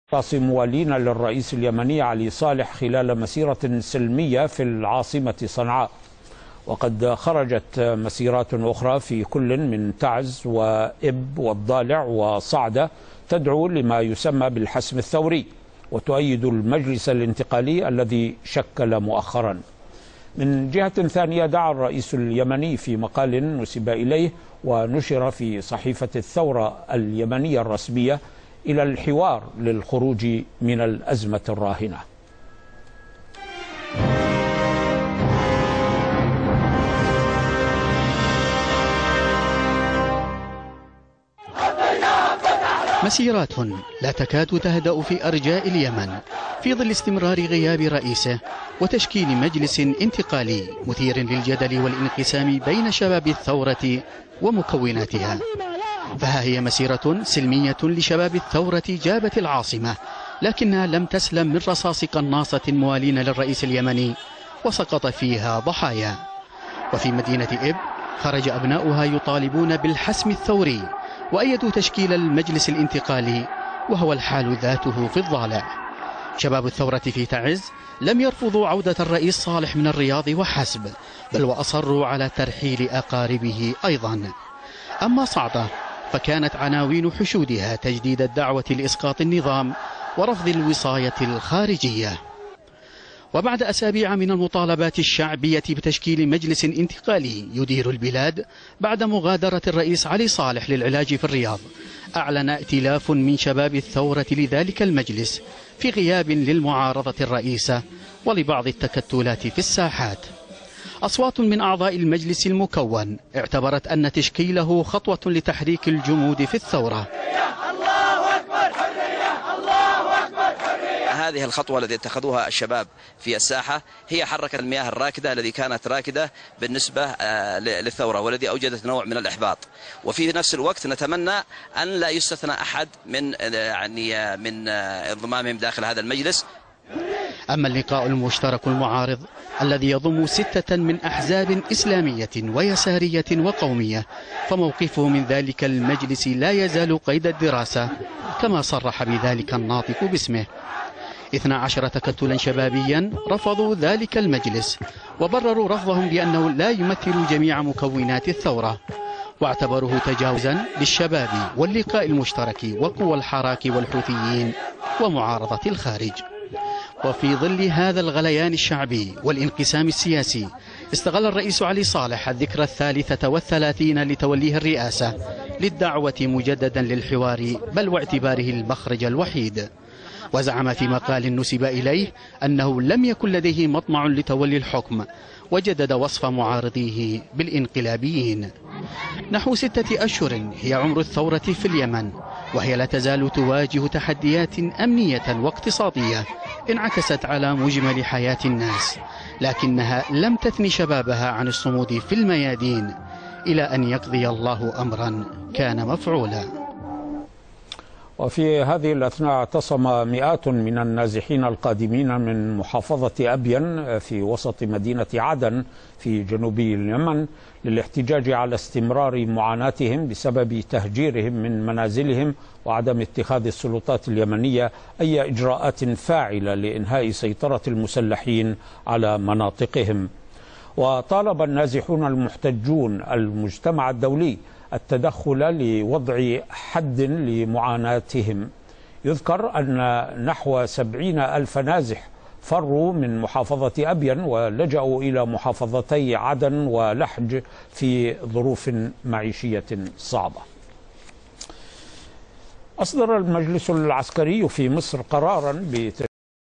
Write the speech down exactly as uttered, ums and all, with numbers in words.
أشخاص موالين للرئيس اليمني علي صالح خلال مسيرة سلمية في العاصمة صنعاء. وقد خرجت مسيرات أخرى في كل من تعز وإب والضالع وصعدة تدعو لما يسمى بالحسم الثوري وتؤيد المجلس الانتقالي الذي شكل مؤخرا. من جهة ثانية دعا الرئيس اليمني في مقال نسب إليه ونشر في صحيفة الثورة اليمنية الرسمية إلى الحوار للخروج من الأزمة الراهنة. مسيرات لا تكاد تهدأ في أرجاء اليمن في ظل استمرار غياب رئيسه وتشكيل مجلس انتقالي مثير للجدل والانقسام بين شباب الثورة ومكوناتها. فها هي مسيرة سلمية لشباب الثورة جابت العاصمة، لكنها لم تسلم من رصاص قناصة موالين للرئيس اليمني وسقط فيها ضحايا. وفي مدينة إب خرج أبناؤها يطالبون بالحسم الثوري وأيدوا تشكيل المجلس الانتقالي، وهو الحال ذاته في الضالع. شباب الثورة في تعز لم يرفضوا عودة الرئيس صالح من الرياض وحسب، بل وأصروا على ترحيل أقاربه أيضا. أما صعدة فكانت عناوين حشودها تجديد الدعوة لإسقاط النظام ورفض الوصاية الخارجية. وبعد أسابيع من المطالبات الشعبية بتشكيل مجلس انتقالي يدير البلاد بعد مغادرة الرئيس علي صالح للعلاج في الرياض، أعلن ائتلاف من شباب الثورة لذلك المجلس في غياب للمعارضة الرئيسة ولبعض التكتلات في الساحات. أصوات من أعضاء المجلس المكون اعتبرت أن تشكيله خطوة لتحريك الجمود في الثورة. هذه الخطوة التي اتخذوها الشباب في الساحة هي حركت المياه الراكدة التي كانت راكدة بالنسبة للثورة والذي أوجدت نوع من الإحباط. وفي نفس الوقت نتمنى أن لا يستثنى أحد من يعني من انضمامهم داخل هذا المجلس. أما اللقاء المشترك المعارض الذي يضم ستة من أحزاب إسلامية ويسارية وقومية، فموقفه من ذلك المجلس لا يزال قيد الدراسة، كما صرح بذلك الناطق باسمه. اثنا عشر تكتلا شبابيا رفضوا ذلك المجلس وبرروا رفضهم بأنه لا يمثل جميع مكونات الثورة، واعتبروه تجاوزا للشباب واللقاء المشترك وقوى الحراك والحوثيين ومعارضة الخارج. وفي ظل هذا الغليان الشعبي والانقسام السياسي استغل الرئيس علي صالح الذكرى الثالثة والثلاثين لتوليه الرئاسة للدعوة مجددا للحوار بل واعتباره المخرج الوحيد. وزعم في مقال نسب إليه أنه لم يكن لديه مطمع لتولي الحكم، وجدد وصف معارضيه بالانقلابيين. نحو ستة أشهر هي عمر الثورة في اليمن، وهي لا تزال تواجه تحديات أمنية واقتصادية انعكست على مجمل حياة الناس، لكنها لم تثن شبابها عن الصمود في الميادين إلى أن يقضي الله أمرا كان مفعولا. وفي هذه الأثناء اعتصم مئات من النازحين القادمين من محافظة أبين في وسط مدينة عدن في جنوب اليمن للاحتجاج على استمرار معاناتهم بسبب تهجيرهم من منازلهم وعدم اتخاذ السلطات اليمنية أي إجراءات فاعلة لإنهاء سيطرة المسلحين على مناطقهم. وطالب النازحون المحتجون المجتمع الدولي التدخل لوضع حد لمعاناتهم. يذكر أن نحو سبعين ألف نازح فروا من محافظة أبين ولجأوا إلى محافظتي عدن ولحج في ظروف معيشية صعبة. أصدر المجلس العسكري في مصر قرارا